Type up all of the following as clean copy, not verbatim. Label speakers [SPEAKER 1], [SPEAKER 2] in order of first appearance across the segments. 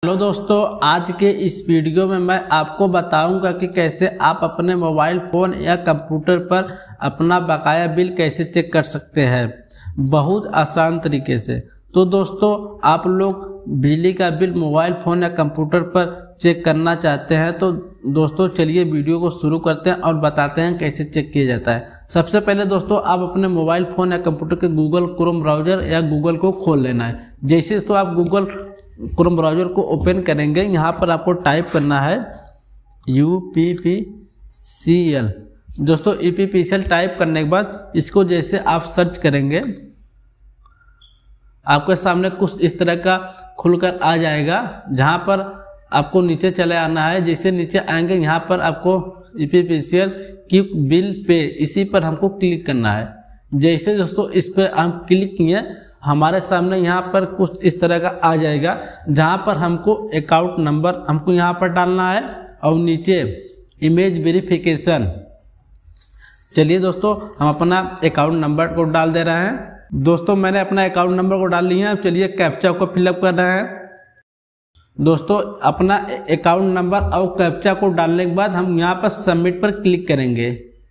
[SPEAKER 1] Hello दोस्तों, आज के इस वीडियो में मैं आपको बताऊंगा कि कैसे आप अपने मोबाइल फ़ोन या कंप्यूटर पर अपना बकाया बिल कैसे चेक कर सकते हैं, बहुत आसान तरीके से। तो दोस्तों, आप लोग बिजली का बिल मोबाइल फ़ोन या कंप्यूटर पर चेक करना चाहते हैं तो दोस्तों चलिए वीडियो को शुरू करते हैं और बताते हैं कैसे चेक किया जाता है। सबसे पहले दोस्तों, आप अपने मोबाइल फ़ोन या कंप्यूटर के गूगल क्रोम ब्राउज़र या गूगल को खोल लेना है। जैसे तो आप गूगल क्रोम ब्राउज़र को ओपन करेंगे, यहाँ पर आपको टाइप करना है UPPCL। दोस्तों UPPCL टाइप करने के बाद इसको जैसे आप सर्च करेंगे, आपके सामने कुछ इस तरह का खुलकर आ जाएगा, जहाँ पर आपको नीचे चले आना है। जैसे नीचे आएंगे, यहाँ पर आपको UPPCL की बिल पे, इसी पर हमको क्लिक करना है। जैसे दोस्तों इस पर हम क्लिक किए, हमारे सामने यहाँ पर कुछ इस तरह का आ जाएगा, जहाँ पर हमको अकाउंट नंबर हमको यहाँ पर डालना है और नीचे इमेज वेरिफिकेशन। चलिए दोस्तों, हम अपना अकाउंट नंबर को डाल दे रहे हैं। दोस्तों मैंने अपना अकाउंट नंबर को डाल लिया है। चलिए कैप्चा को फिलअप कर रहे हैं। दोस्तों अपना अकाउंट नंबर और कैप्चा को डालने के बाद हम यहाँ पर सबमिट पर क्लिक करेंगे।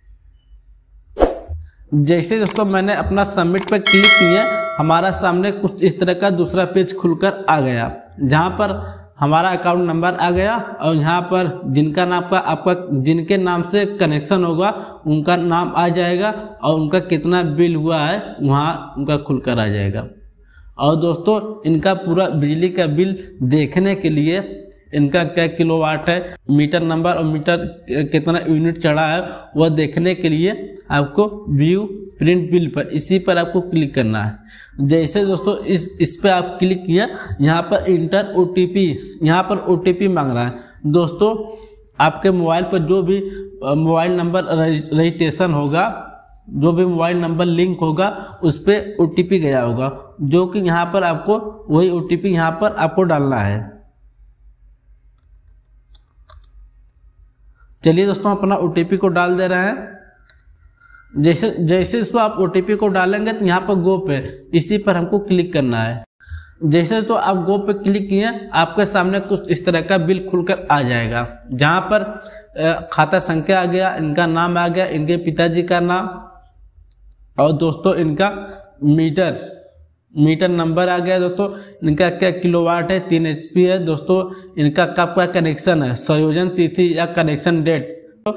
[SPEAKER 1] जैसे दोस्तों मैंने अपना सबमिट पर क्लिक किया, हमारा सामने कुछ इस तरह का दूसरा पेज खुलकर आ गया, जहाँ पर हमारा अकाउंट नंबर आ गया और यहाँ पर जिनका नाम का आपका जिनके नाम से कनेक्शन होगा उनका नाम आ जाएगा और उनका कितना बिल हुआ है वहाँ उनका खुलकर आ जाएगा। और दोस्तों इनका पूरा बिजली का बिल देखने के लिए इनका क्या किलोवाट है, मीटर नंबर और मीटर कितना यूनिट चढ़ा है, वह देखने के लिए आपको व्यू प्रिंट बिल पर, इसी पर आपको क्लिक करना है। जैसे दोस्तों इस पर आप क्लिक किया, यहाँ पर इंटर OTP, यहाँ पर OTP मांग रहा है। दोस्तों आपके मोबाइल पर जो भी मोबाइल नंबर रजिस्ट्रेशन होगा, जो भी मोबाइल नंबर लिंक होगा, उस पर OTP गया होगा, जो कि यहाँ पर आपको वही OTP यहाँ पर आपको डालना है। चलिए दोस्तों अपना OTP को डाल दे रहे हैं। जैसे इसको आप OTP को डालेंगे तो यहाँ पर गो पे, इसी पर हमको क्लिक करना है। जैसे तो आप गो पे क्लिक किए, आपके सामने कुछ इस तरह का बिल खुलकर आ जाएगा, जहाँ पर खाता संख्या आ गया, इनका नाम आ गया, इनके पिताजी का नाम, और दोस्तों इनका मीटर नंबर आ गया। दोस्तों इनका क्या किलोवाट है, 3 HP है। दोस्तों इनका कब का कनेक्शन है, संयोजन तिथि या कनेक्शन डेट, तो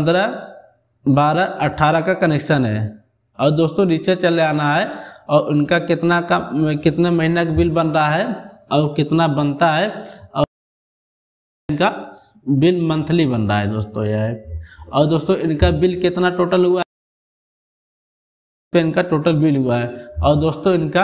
[SPEAKER 1] 15/12/18 का कनेक्शन है। और दोस्तों नीचे चले आना है और उनका कितना महीना का बिल बन रहा है और कितना बनता है, और इनका बिल मंथली बन रहा है दोस्तों यह है। और दोस्तों इनका बिल कितना टोटल हुआ है, इनका टोटल बिल हुआ है। और दोस्तों इनका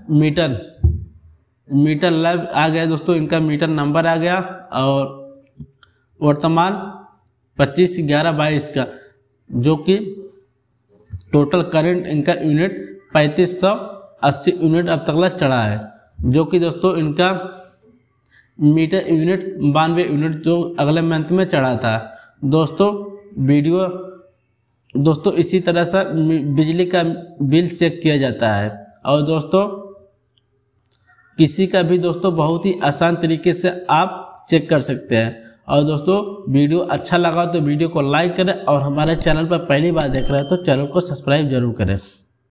[SPEAKER 1] मीटर लाइव आ गया। दोस्तों इनका मीटर नंबर आ गया और वर्तमान 25/11/22 का, जो कि टोटल करंट इनका यूनिट 3580 यूनिट अब तक चढ़ा है, जो कि दोस्तों इनका मीटर यूनिट 92 यूनिट जो अगले मंथ में चढ़ा था। दोस्तों इसी तरह से बिजली का बिल चेक किया जाता है। और दोस्तों किसी का भी दोस्तों बहुत ही आसान तरीके से आप चेक कर सकते हैं। और दोस्तों वीडियो अच्छा लगा तो वीडियो को लाइक करें, और हमारे चैनल पर पहली बार देख रहे हैं तो चैनल को सब्सक्राइब जरूर करें।